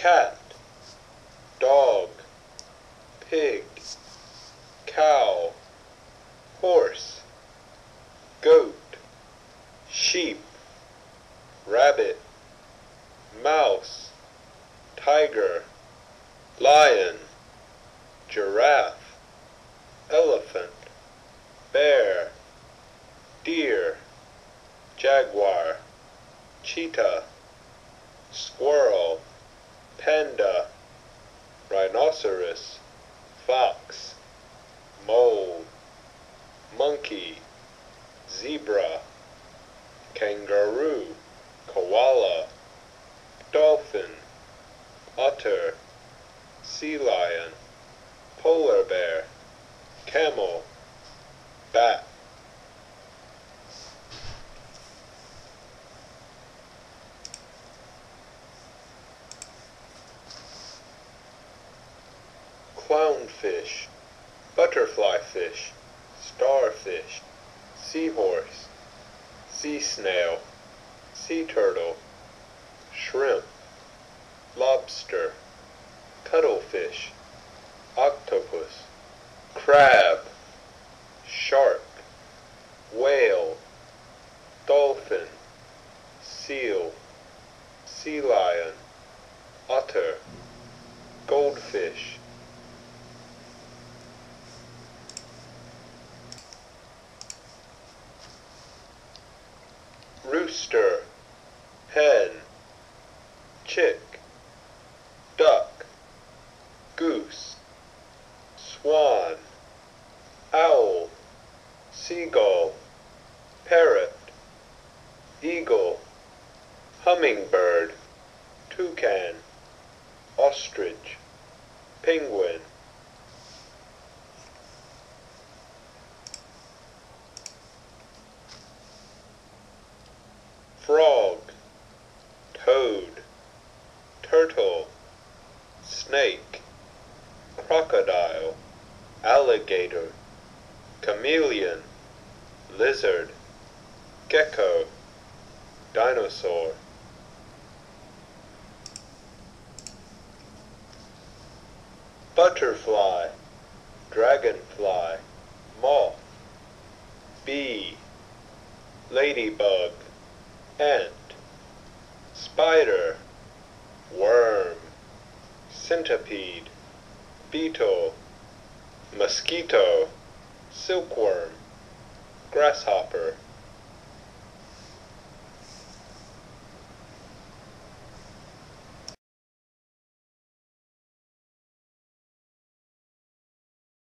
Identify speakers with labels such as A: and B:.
A: cat, dog, pig, cow, horse, goat, sheep, rabbit, mouse, tiger, lion, giraffe, elephant, bear, deer, jaguar, cheetah, squirrel, panda, rhinoceros, fox, mole, monkey, zebra, kangaroo, koala, dolphin, otter, sea lion, polar bear, camel, bat. Clownfish, butterfly fish, starfish, seahorse, sea snail, sea turtle, shrimp, lobster, cuttlefish, octopus, crab, shark, whale, dolphin, seal, sea lion, otter, goldfish. Rooster, hen, chick, duck, goose, swan, owl, seagull, parrot, eagle, hummingbird, toucan, ostrich, penguin. Frog, toad, turtle, snake, crocodile, alligator, chameleon, lizard, gecko, dinosaur. Butterfly, dragonfly, moth, bee, ladybug, ant, spider, worm, centipede, beetle, mosquito, silkworm, grasshopper.